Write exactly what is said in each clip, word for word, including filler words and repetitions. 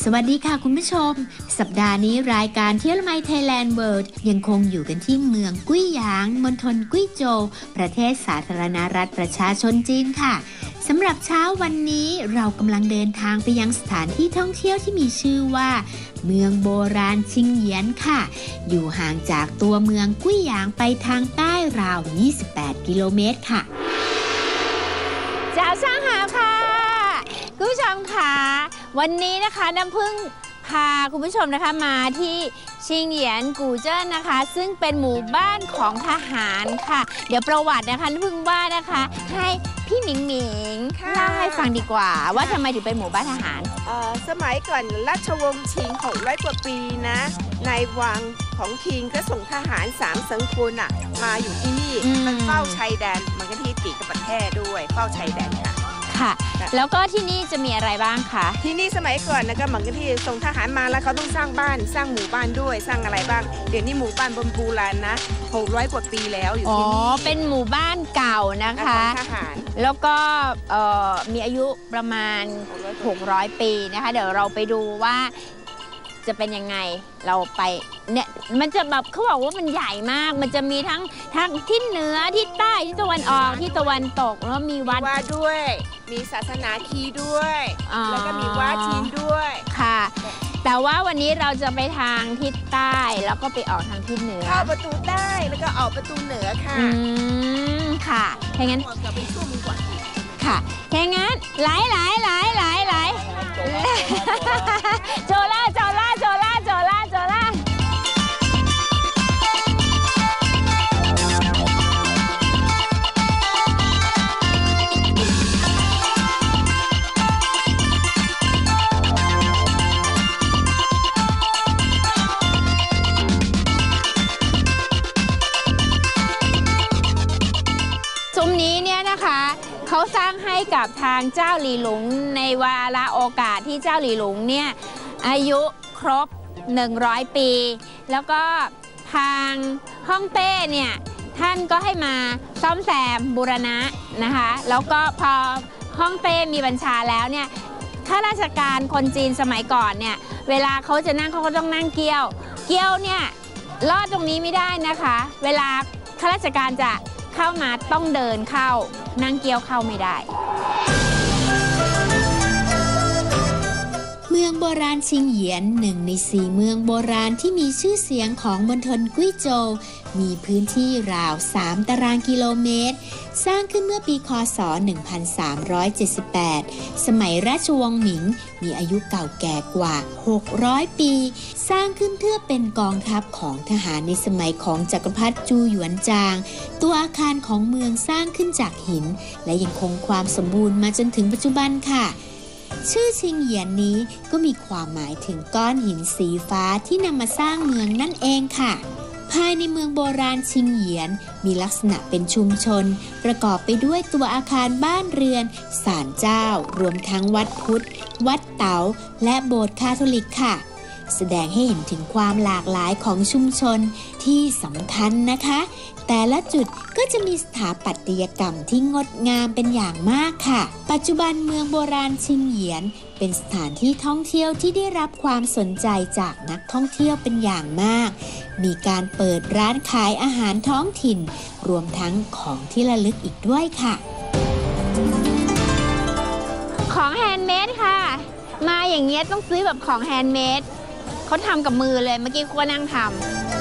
วัสดีค่ะคุณผู้ชมสัปดาห์นี้รายการเที่ยวละไมไทยแลนด์เวิลด์ยังคงอยู่กันที่เมืองกุ้ยหยางมณฑลกุ้ยโจวประเทศสาธารณรัฐประชาชนจีนค่ะสำหรับเช้าวันนี้เรากำลังเดินทางไปยังสถานที่ท่องเที่ยวที่มีชื่อว่าเมืองโบราณชิงเหยียนค่ะอยู่ห่างจากตัวเมืองกุ้ยหยางไปทางใต้ราวยี่สิบแปดกิโลเมตรค่ะจ้าช่างหาค่ะคุณผู้ชมค่ะวันนี้นะคะน้ำพึ่งพาคุณผู้ชมนะคะมาที่ชิงเหยียนกูเจิ้นนะคะซึ่งเป็นหมู่บ้านของทหารค่ะเดี๋ยวประวัตินะคะน้ำพึ่งว่านะคะให้พี่หมิงหมิงเล่าให้ฟังดีกว่าว่าทำไมถึงเป็นหมู่บ้านทหารสมัยก่อนราชวงศ์ชิงหกร้อยกว่าปีนะในวังของคิงก็ส่งทหารสามสังคนอ่ะมาอยู่ที่นี่มันเฝ้าชายแดนมันก็ที่ติดกับประเทศด้วยเฝ้าชายแดนค่ะค่ะแล้วก็ที่นี่จะมีอะไรบ้างคะที่นี่สมัยก่อนนะก็เหมือนกับที่ส่งทหารมาแล้วเขาต้องสร้างบ้านสร้างหมู่บ้านด้วยสร้างอะไรบ้างเดี๋ยวนี้หมู่บ้านบนโบราณนะหกร้อยกว่าปีแล้วอยู่ที่นี่อ๋อเป็นหมู่บ้านเก่านะคะทหารแล้วก็มีอายุประมาณหกร้อยปีนะคะเดี๋ยวเราไปดูว่าจะเป็นยังไงเราไปเนี่ยมันจะแบบเขาบอกว่ามันใหญ่มากมันจะมีทั้งทั้งที่เหนือที่ใต้ที่ตะวันออกที่ตะวันตกแล้วมีวัดด้วยมีศาสนาคีด้วยแล้วก็มีวัดจีนด้วยค่ะแต่ว่าวันนี้เราจะไปทางทิศใต้แล้วก็ไปออกทางทิศเหนือเข้าประตูใต้แล้วก็ออกประตูเหนือค่ะอืมค่ะถ้างั้นจะเป็นช่วงกว่าค่ะถ้างั้นไหลไหลไหลไหลไหลโจล่าโจล่าโจล่าโจล่าโจล่าซุ้มนี้เนี่ยนะคะเขาสร้างให้กับทางเจ้าหลีหลงในวาระโอกาสที่เจ้าหลีหลงเนี่ยอายุครบหนึ่งร้อยปีแล้วก็ทางฮ่องเต้เนี่ยท่านก็ให้มาซ่อมแซมบูรณะนะคะแล้วก็พอฮ่องเต้มีบัญชาแล้วเนี่ยข้าราชการคนจีนสมัยก่อนเนี่ยเวลาเขาจะนั่งเขาก็ต้องนั่งเกี้ยวเกี้ยวเนี่ยลอดตรงนี้ไม่ได้นะคะเวลาข้าราชการจะเข้ามาต้องเดินเข้านั่งเกี้ยวเข้าไม่ได้เมืองโบราณชิงเหยียนหนึ่งในสี่เมืองโบราณที่มีชื่อเสียงของมณฑลกุ้ยโจวมีพื้นที่ราวสามตารางกิโลเมตรสร้างขึ้นเมื่อปีค.ศ. หนึ่งพันสามร้อยเจ็ดสิบแปดสมัยราชวงศ์หมิงมีอายุเก่าแก่กว่าหกร้อยปีสร้างขึ้นเพื่อเป็นกองทัพของทหารในสมัยของจักรพรรดิจูหยวนจางตัวอาคารของเมืองสร้างขึ้นจากหินและยังคงความสมบูรณ์มาจนถึงปัจจุบันค่ะชื่อชิงเหยียนนี้ก็มีความหมายถึงก้อนหินสีฟ้าที่นำมาสร้างเมืองนั่นเองค่ะภายในเมืองโบราณชิงเหยียนมีลักษณะเป็นชุมชนประกอบไปด้วยตัวอาคารบ้านเรือนศาลเจ้ารวมทั้งวัดพุทธวัดเต๋าและโบสถ์คาทอลิกค่ะแสดงให้เห็นถึงความหลากหลายของชุมชนที่สำคัญนะคะแต่ละจุดก็จะมีสถาปัตยกรรมที่งดงามเป็นอย่างมากค่ะปัจจุบันเมืองโบราณชิงเหยียนเป็นสถานที่ท่องเที่ยวที่ได้รับความสนใจจากนักท่องเที่ยวเป็นอย่างมากมีการเปิดร้านขายอาหารท้องถิ่นรวมทั้งของที่ระลึกอีกด้วยค่ะของแฮนด์เมดค่ะมาอย่างเงี้ยต้องซื้อแบบของแฮนด์เมดเขาทำกับมือเลยเมื่อกี้ครูนั่งทำ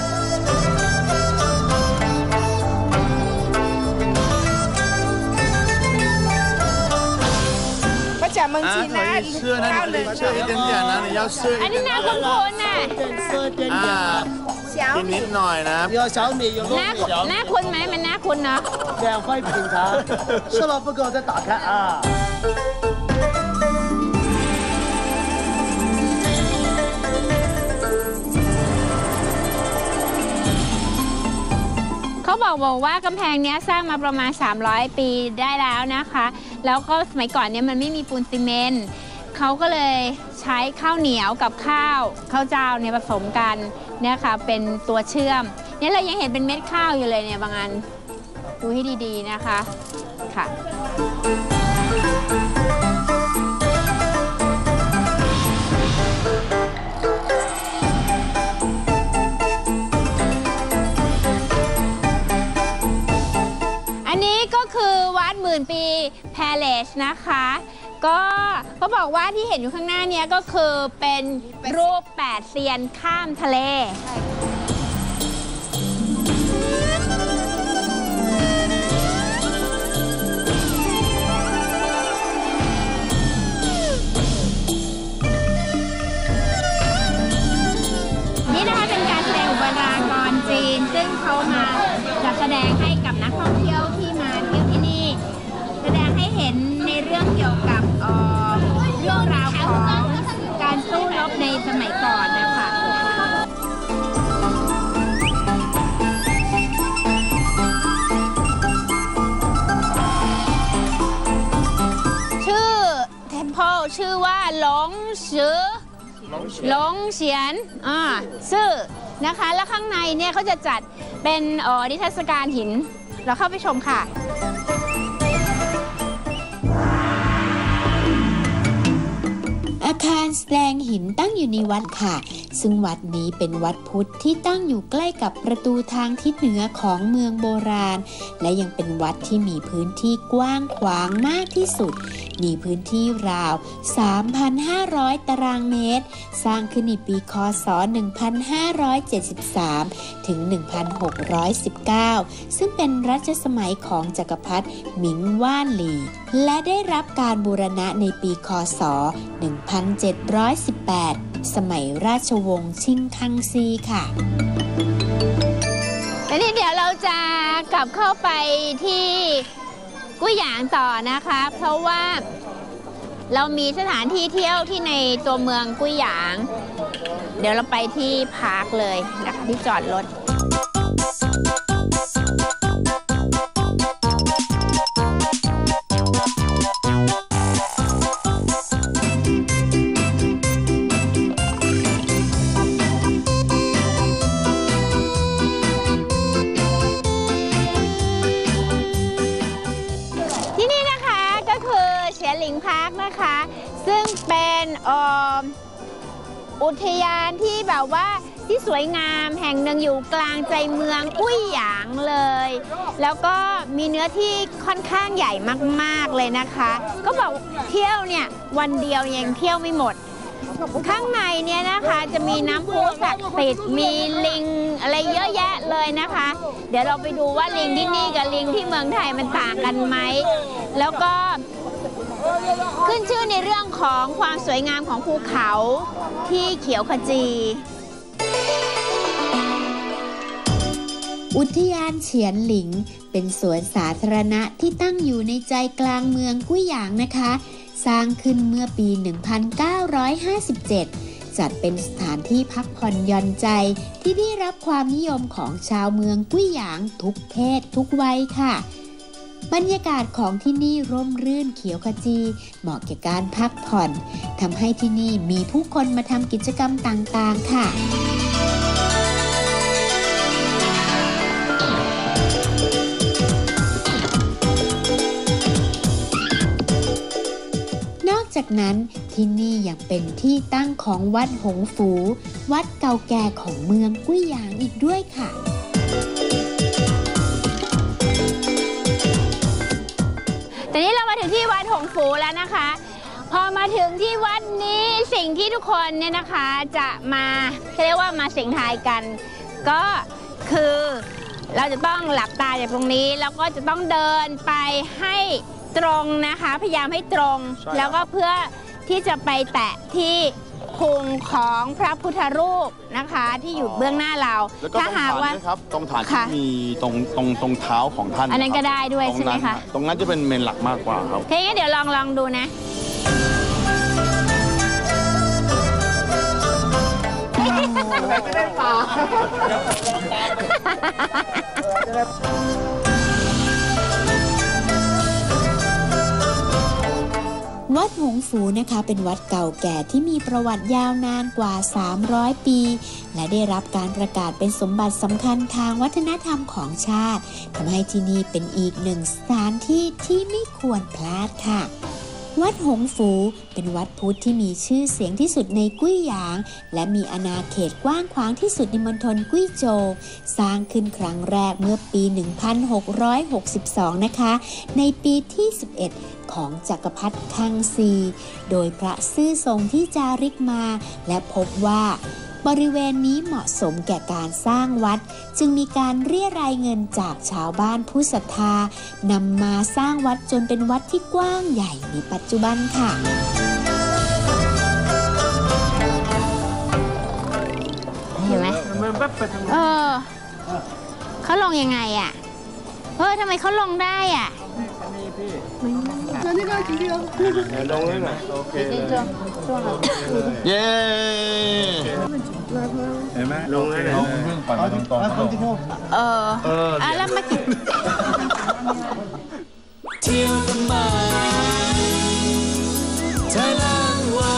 จากเมืองจีนนะข้าวหนึ่งเชื่อ一点点นะ你要吃อันนี้น่าคุ้นๆน่ะอ่ากินนิดหน่อยนะน่าน่าคุ้นไหมมันน่าคุ้นเนาะ两块品尝吃了不够再打开啊เขาบอกบอกว่ากำแพงนี้สร้างมาประมาณสามร้อยปีได้แล้วนะคะแล้วก็สมัยก่อนเนี่ยมันไม่มีปูนซีเมนต์เขาก็เลยใช้ข้าวเหนียวกับข้าวข้าวเจ้าเนี่ยผสมกันเนี่ยค่ะเป็นตัวเชื่อมเนี่ยเรายังเห็นเป็นเม็ดข้าวอยู่เลยเนี่ยบางอันดูให้ดีๆนะคะค่ะเนปีแพเลสนะคะก็เขาบอกว่าที่เห็นอยู่ข้างหน้านี้ก็คือเป็นรูปแปดเซียนข้ามทะเลนี่นะคะเป็นการแสดงอุปรากรจีนซึ่งเขามาจัดแสดงให้กับนักท่องเที่ยวที่มาเที่ยวที่นี่แสดงให้เห็นในเรื่องเกี่ยวกับเอ่อเรื่องราวของการสู้รบในสมัยก่อนนะคะชื่อ Temple ชื่อว่าหลงสือหลงเฉียนอ่าซื่อนะคะแล้วข้างในเนี่ยเขาจะจัดเป็นเอ่อนิทรรศการหินเราเข้าไปชมค่ะอาคารแสดงหินตั้งอยู่ในวัดค่ะซึ่งวัดนี้เป็นวัดพุทธที่ตั้งอยู่ใกล้กับประตูทางทิศเหนือของเมืองโบราณและยังเป็นวัดที่มีพื้นที่กว้างขวางมากที่สุดมีพื้นที่ราว สามพันห้าร้อย ตารางเมตรสร้างขึ้นในปีค.ศ. หนึ่งพันห้าร้อยเจ็ดสิบสาม ถึง หนึ่งพันหกร้อยสิบเก้า ซึ่งเป็นรัชสมัยของจักรพรรดิหมิงว่านหลี่และได้รับการบูรณะในปีค.ศ. หนึ่งพันเจ็ดร้อยสิบแปด สมัยราชวงศ์ชิงคังซีค่ะและนี่เดี๋ยวเราจะกลับเข้าไปที่กุ้ยหยางต่อนะคะเพราะว่าเรามีสถานที่เที่ยวที่ในตัวเมืองกุ้ยหยางเดี๋ยวเราไปที่พาร์คเลยนะคะที่จอดรถซึ่งเป็นอุทยานที่แบบว่าที่สวยงามแห่งหนึ่งอยู่กลางใจเมืองกุ้ยหยางเลยแล้วก็มีเนื้อที่ค่อนข้างใหญ่มากๆเลยนะคะก็บอกเที่ยวเนี่ยวันเดียวยังเที่ยวไม่หมดข้างในเนี่ยนะคะจะมีน้ำพุศักดิ์สิทธิ์มีลิงอะไรเยอะแยะเลยนะคะเดี๋ยวเราไปดูว่าลิงที่นี่กับลิงที่เมืองไทยมันต่างกันไหมแล้วก็ขึ้นชื่อในเรื่องของความสวยงามของภูเขาที่เขียวขจีอุทยานเฉียนหลิงเป็นสวนสาธารณะที่ตั้งอยู่ในใจกลางเมืองกุ้ยหยางนะคะสร้างขึ้นเมื่อปี หนึ่งพันเก้าร้อยห้าสิบเจ็ด จัดเป็นสถานที่พักผ่อนหย่อนใจที่ได้รับความนิยมของชาวเมืองกุ้ยหยางทุกเพศทุกวัยค่ะบรรยากาศของที่นี่ร่มรื่นเขียวขจีเหมาะแก่การพักผ่อนทำให้ที่นี่มีผู้คนมาทำกิจกรรมต่างๆค่ะนอกจากนั้นที่นี่ยังเป็นที่ตั้งของวัดหงฝูวัดเก่าแก่ของเมืองกุ้ยหยางอีกด้วยค่ะแต่นี้เรามาถึงที่วัดหงฝูแล้วนะคะพอมาถึงที่วัดนี้สิ่งที่ทุกคนเนี่ยนะคะจะมาเรียกว่ามาเสี่ยงทายกันก็คือเราจะต้องหลับตาจากตรงนี้แล้วก็จะต้องเดินไปให้ตรงนะคะพยายามให้ตรงแล้วก็เพื่อที่จะไปแตะที่พุงของพระพุทธรูปนะคะที่อยู่เบื้องหน้าเราถ้าหากว่าครับตรงฐานที่มีตรงตรงตรงเท้าของท่านอันนั้นก็ได้ด้วยใช่ไหมคะตรงนั้นจะเป็นเมนหลักมากกว่าครับโอเคงั้นเดี๋ยวลองลองดูนะจะได้ป่าวัดหงฝูนะคะเป็นวัดเก่าแก่ที่มีประวัติยาวนานกว่าสามร้อยปีและได้รับการประกาศเป็นสมบัติสำคัญทางวัฒนธรรมของชาติทำให้ที่นี่เป็นอีกหนึ่งสถานที่ที่ไม่ควรพลาดค่ะวัดหงฟูเป็นวัดพุทธที่มีชื่อเสียงที่สุดในกุ้ยหยางและมีอาณาเขตกว้างขวางที่สุดในมณฑลกุ้ยโจวสร้างขึ้นครั้งแรกเมื่อปี หนึ่งพันหกร้อยหกสิบสอง นะคะในปีที่ สิบเอ็ด ของจักรพรรดิคังซี โดยพระซื่อทรงที่จาริกมาและพบว่าบริเวณนี้เหมาะสมแก่การสร้างวัดจึงมีการเรียรายเงินจากชาวบ้านผู้ศรัทธานำมาสร้างวัดจนเป็นวัดที่กว้างใหญ่ในปัจจุบันค่ะเห็นไหมเออเขาลงยังไงอ่ะเฮ้ยทำไมเขาลงได้อ่ะลงเลยนะโอเคเย้เห็นไหมลงเลยลงเรื่องปั่นตรงตรงเออเออแล้วมากินเที่ยวทำไมใจล้างวา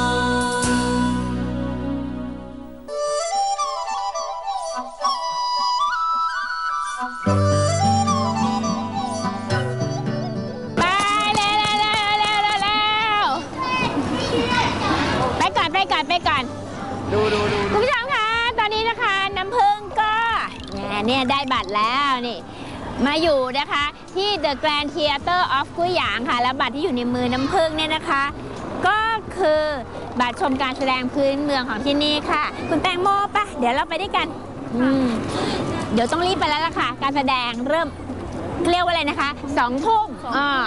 ไปก่อนดูดูดูคุณผู้ชมคะตอนนี้นะคะน้ำผึ้งก็เนี่ยได้บัตรแล้วนี่มาอยู่นะคะที่ The Grand Theater of กุ้ยหยางค่ะแล้วบัตรที่อยู่ในมือน้ำผึ้งเนี่ยนะคะก็คือบัตรชมการแสดงพื้นเมืองของที่นี่ค่ะคุณแตงโมปะเดี๋ยวเราไปด้วยกันอืมเดี๋ยวต้องรีบไปแล้วล่ะค่ะการแสดงเริ่มเรียกว่าอะไรนะคะสองทุ่มอ่า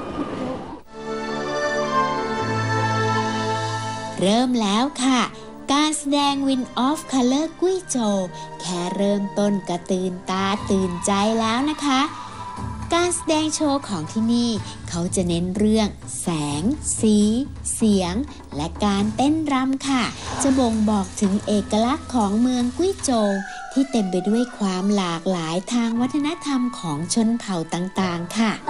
เริ่มแล้วค่ะการแสดง Wind of Color กุ้ยโจวแค่เริ่มต้นกระตื่นตาตื่นใจแล้วนะคะการแสดงโชว์ของที่นี่เขาจะเน้นเรื่องแสงสีเสียงและการเต้นรำค่ะจะบ่งบอกถึงเอกลักษณ์ของเมืองกุ้ยโจวที่เต็มไปด้วยความหลากหลายทางวัฒนธรรมของชนเผ่าต่างๆค่ะ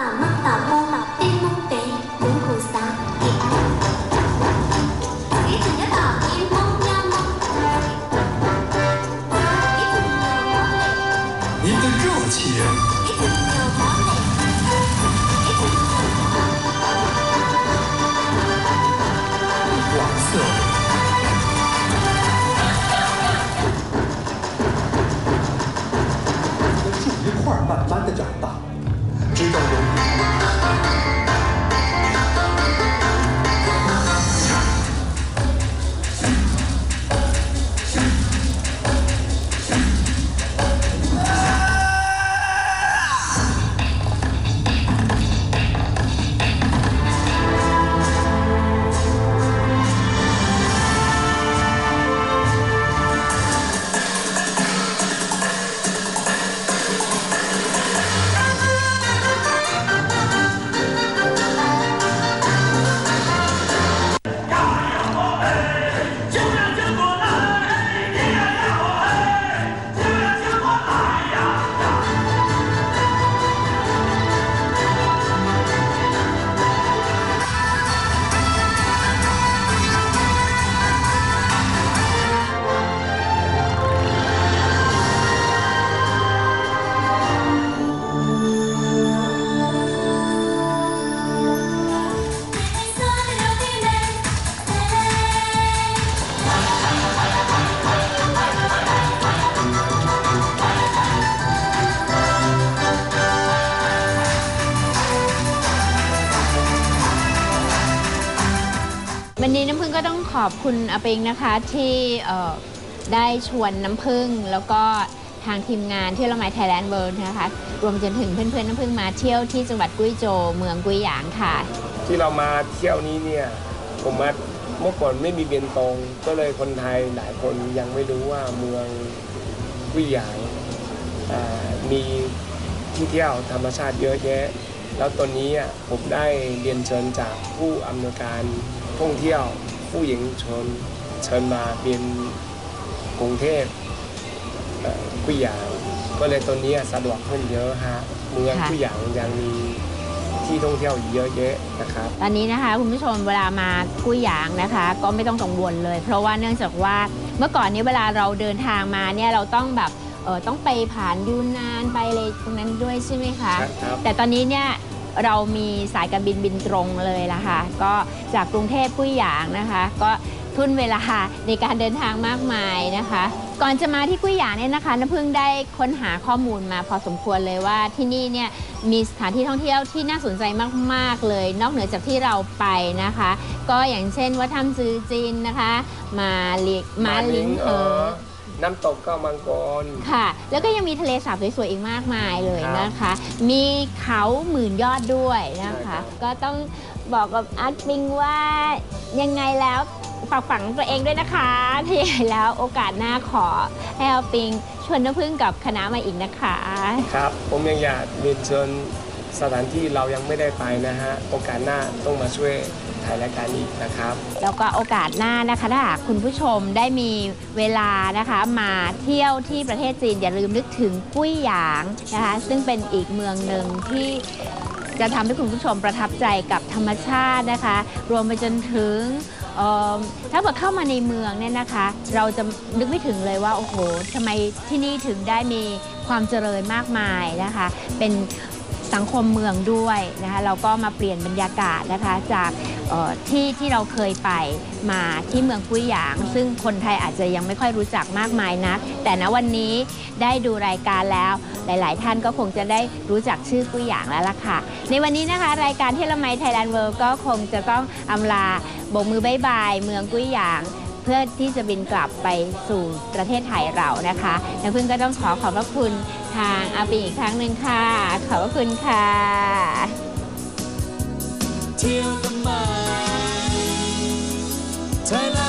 慢慢的长大，直到有一วันนี้น้ำผึ้งก็ต้องขอบคุณอาปิงนะคะที่ได้ชวนน้ำผึ้งแล้วก็ทางทีมงานเที่ยวละไมไทยแลนด์เวิลด์นะคะรวมจนถึงเพื่อนๆน้ำผึ้งมาเที่ยวที่จังหวัดกุ้ยโจวเมืองกุ้ยหยางค่ะที่เรามาเที่ยวนี้เนี่ยผมมาเมื่อก่อนไม่มีเบียนตงก็เลยคนไทยหลายคนยังไม่รู้ว่าเมืองกุ้ยหยางมีที่เที่ยวธรรมชาติเยอะแยะแล้วตอนนี้ผมได้เรียนเชิญจากผู้อำนวยการท่องเที่ยวผู้หญิงชนเชิญมาเป็นกรุงเทพกุ้ยหยางก็เลยตอนนี้สะดวกขึ้นเยอะฮะเมืองกุ้ยหยางยังมีที่ท่องเที่ยวเยอะแยะนะครับตอนนี้นะคะคุณผู้ชมเวลามากุ้ยหยางนะคะก็ไม่ต้องกังวลเลยเพราะว่าเนื่องจากว่าเมื่อก่อนนี้เวลาเราเดินทางมาเนี่ยเราต้องแบบเออต้องไปผ่านยูนนานไปเลยตรงนั้นด้วยใช่ไหมคะแต่ตอนนี้เนี่ยเรามีสายการบินบินตรงเลยล่ะค่ะก็จากกรุงเทพกุ้ยหยางนะคะก็ทุนเวลาในการเดินทางมากมายนะคะก่อนจะมาที่กุ้ยหยางเนี่ยนะคะน้ำพึ่งได้ค้นหาข้อมูลมาพอสมควรเลยว่าที่นี่เนี่ยมีสถานที่ท่องเที่ยวที่น่าสนใจมากๆเลยนอกเหนือจากที่เราไปนะคะก็อย่างเช่นวัดถ้ำจือจินนะคะมาลิมาลิงเหอน้ำตกก็มังกรค่ะแล้วก็ยังมีทะเลสาบสวยๆอีกมากมายเลยนะคะมีเขาหมื่นยอดด้วยนะคะก็ต้องบอกกับอาร์ตปิงว่ายังไงแล้วฝากฝังตัวเองด้วยนะคะถ้าอย่างไรแล้วโอกาสหน้าขอให้อาร์ตปิงชวนน้ำพึ่งกับคณะมาอีกนะคะครับผมยังอยากเรียนเชิญสถานที่เรายังไม่ได้ไปนะฮะโอกาสหน้าต้องมาช่วยถ่ายรายการอีกนะครับแล้วก็โอกาสหน้านะคะถ้าหากคุณผู้ชมได้มีเวลานะคะมาเที่ยวที่ประเทศจีนอย่าลืมนึกถึงกุ้ยหยางนะคะซึ่งเป็นอีกเมืองหนึ่งที่จะทำให้คุณผู้ชมประทับใจกับธรรมชาตินะคะรวมไปจนถึงถ้าเกิดเข้ามาในเมืองเนี่ยนะคะเราจะนึกไม่ถึงเลยว่าโอ้โหทำไมที่นี่ถึงได้มีความเจริญมากมายนะคะเป็นสังคมเมืองด้วยนะคะเราก็มาเปลี่ยนบรรยากาศนะคะจากที่ที่เราเคยไปมาที่เมืองกุ้ยหยางซึ่งคนไทยอาจจะยังไม่ค่อยรู้จักมากมายนักแต่ณวันนี้ได้ดูรายการแล้วหลายๆท่านก็คงจะได้รู้จักชื่อกุ้ยหยางแล้วล่ะค่ะในวันนี้นะคะรายการเที่ยวละไมไทยแลนด์เวิลด์ก็คงจะต้องอำลาโบกมือบ๊ายบายเมืองกุ้ยหยางเพื่อที่จะบินกลับไปสู่ประเทศไทยเรานะคะน้ำพึ่งก็ต้องขอขอบพระคุณทางอาปิงอีกครั้งหนึ่งค่ะขอบพระคุณค่ะเที่ยวละไมไทยแล